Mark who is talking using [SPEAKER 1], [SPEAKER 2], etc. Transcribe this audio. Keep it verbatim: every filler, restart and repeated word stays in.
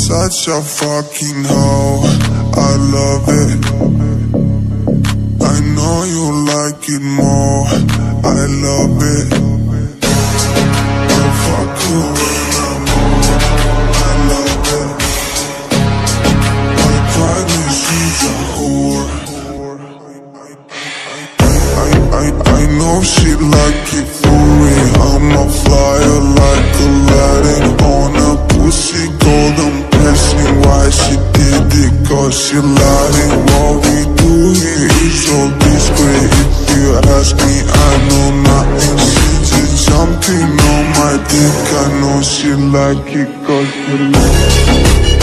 [SPEAKER 1] Such a fucking hoe, I love it. I know you like it more, I love it. I fuck you when I'm on, I love it. I promise she's a whore. I, I, I know she like it for me. I'm a flyer like Aladdin on a pussy golden blessing. Why she did it? Cause she lied. What we do here is so discreet. If you ask me, I know nothing. She's jumping on my dick. I know she like it cause she like it.